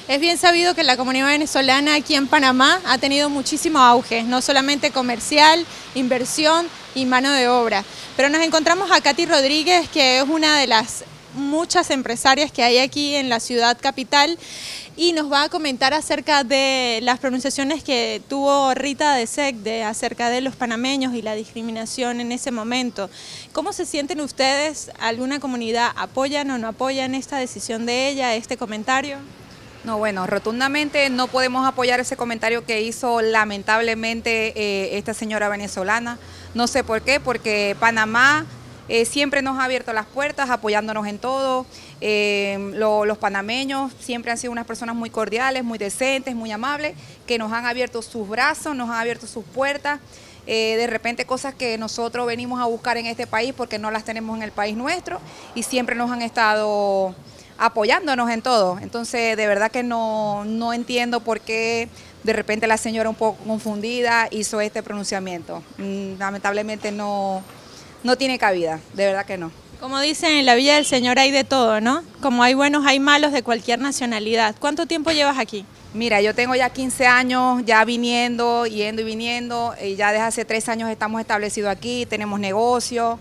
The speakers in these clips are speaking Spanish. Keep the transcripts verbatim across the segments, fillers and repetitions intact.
Es bien sabido que la comunidad venezolana aquí en Panamá ha tenido muchísimo auge, no solamente comercial, inversión y mano de obra. Pero nos encontramos a Katy Rodríguez, que es una de las muchas empresarias que hay aquí en la ciudad capital, y nos va a comentar acerca de las pronunciaciones que tuvo Rita de Segde acerca de los panameños y la discriminación en ese momento. ¿Cómo se sienten ustedes? ¿Alguna comunidad apoyan o no apoyan esta decisión de ella, este comentario? No, bueno, rotundamente no podemos apoyar ese comentario que hizo lamentablemente eh, esta señora venezolana. No sé por qué, porque Panamá eh, siempre nos ha abierto las puertas apoyándonos en todo. Eh, lo, los panameños siempre han sido unas personas muy cordiales, muy decentes, muy amables, que nos han abierto sus brazos, nos han abierto sus puertas. Eh, de repente cosas que nosotros venimos a buscar en este país porque no las tenemos en el país nuestro y siempre nos han estado apoyándonos en todo. Entonces, de verdad que no, no entiendo por qué de repente la señora un poco confundida hizo este pronunciamiento. Mm, lamentablemente no, no tiene cabida, de verdad que no. Como dicen, en la Villa del Señor hay de todo, ¿no? Como hay buenos, hay malos de cualquier nacionalidad. ¿Cuánto tiempo llevas aquí? Mira, yo tengo ya quince años ya viniendo, yendo y viniendo, y ya desde hace tres años estamos establecidos aquí, tenemos negocio.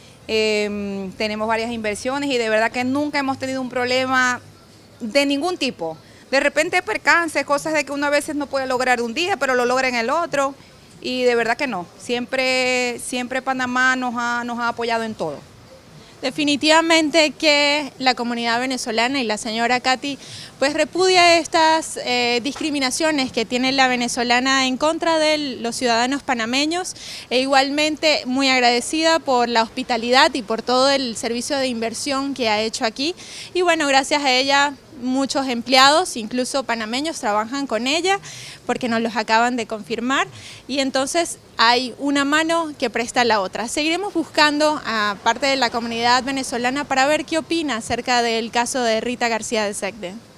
Eh, tenemos varias inversiones y de verdad que nunca hemos tenido un problema de ningún tipo. De repente percances, cosas de que uno a veces no puede lograr un día, pero lo logra en el otro. Y de verdad que no. Siempre, siempre Panamá nos ha, nos ha apoyado en todo. Definitivamente que la comunidad venezolana y la señora Katy pues repudia estas eh, discriminaciones que tiene la venezolana en contra de los ciudadanos panameños, e igualmente muy agradecida por la hospitalidad y por todo el servicio de inversión que ha hecho aquí. Y bueno, gracias a ella muchos empleados, incluso panameños, trabajan con ella porque nos los acaban de confirmar, y entonces hay una mano que presta la otra. Seguiremos buscando a parte de la comunidad venezolana para ver qué opina acerca del caso de Rita García de Segde.